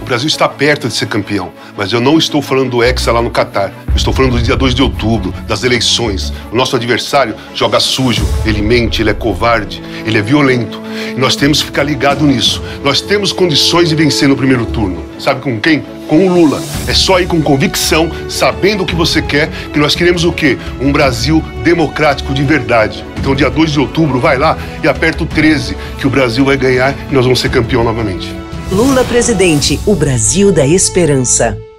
O Brasil está perto de ser campeão, mas eu não estou falando do Hexa lá no Catar. Eu estou falando do dia 2 de outubro, das eleições. O nosso adversário joga sujo, ele mente, ele é covarde, ele é violento. E nós temos que ficar ligado nisso. Nós temos condições de vencer no primeiro turno. Sabe com quem? Com o Lula. É só ir com convicção, sabendo o que você quer, que nós queremos o quê? Um Brasil democrático de verdade. Então, dia 2 de outubro, vai lá e aperta o 13, que o Brasil vai ganhar e nós vamos ser campeão novamente. Lula presidente, o Brasil da esperança.